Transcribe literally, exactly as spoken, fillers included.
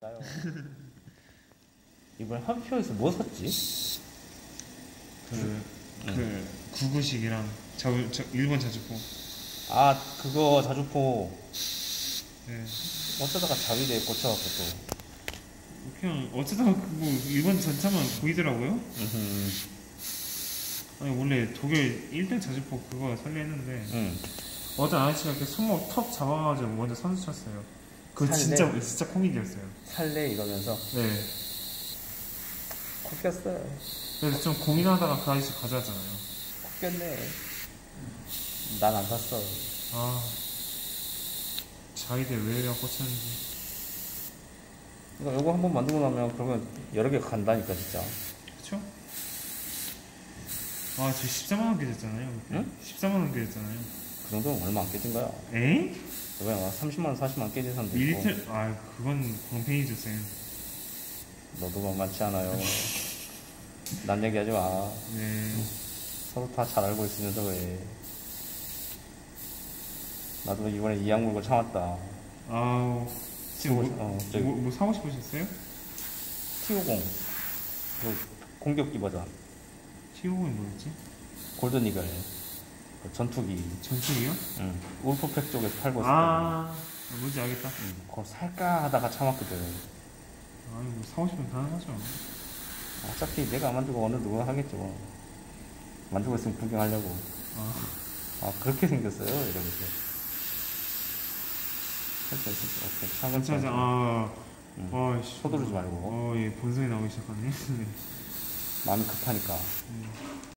맞아요. 이번에 하피어에서 뭐 샀지? 그, 그 구구식이랑 자, 자, 일본 자주포. 아 그거 자주포 네. 어쩌다가 자위대에 꽂혀갖고 또. 그냥 어쩌다가 뭐 일본 전차만 보이더라고요. 음, 아니 원래 독일 일 등 자주포 그거 살려 했는데 음. 어떤 아저씨가 이렇게 손목 턱 잡아가지고 먼저 선수 쳤어요. 그거 살래? 진짜 진짜 코미디였어요. 살래 이러면서 네. 콧꼈어. 그래서 좀 고민하다가 그 아저씨 가져왔잖아요. 콧꼈네. 난 안 샀어. 아 자위대 왜 이래 꽂혔는지. 그러니까 이거 한번 만들고 나면 그러면 여러 개 간다니까 진짜. 그쵸? 아, 저 십사만 원 깨졌잖아요. 그때. 응? 십사만 원 깨졌잖아요. 그 정도면 얼마 안 깨진 거야. 에이? 그냥 삼십만 원, 사십만 원 깨진 사람도 있고. 밀리트, 아, 그건 광팬이죠, 쌤. 너도 만만치 않아요. 난 얘기하지 마. 네. 서로 다 잘 알고 있으면서 왜. 나도 이번에 이악 물고 참았다. 아우. 지금 뭐, 어, 저기 뭐, 뭐 사고 싶으셨어요? 티 오십. 그 공격기 버전. 티오십이 뭐였지? 골든 이글. 그 전투기. 전투기요? 응. 울프팩 쪽에서 팔고 있었거든. 아, 뭔지 알겠다. 응. 그거 살까 하다가 참았거든. 아, 이거 사고 싶으면 가능하죠. 어차피 내가 안 만들고 어느 누가 하겠죠. 만들고 있으면 구경하려고. 아, 아, 그렇게 생겼어요? 이러면서. 살짝, 살짝, 오케이. 괜찮아, 차근차근. 아, 응. 어, 씨. 서두르지 말고. 어, 예, 본성이 나오기 시작하네. 마음이 급하니까. 음.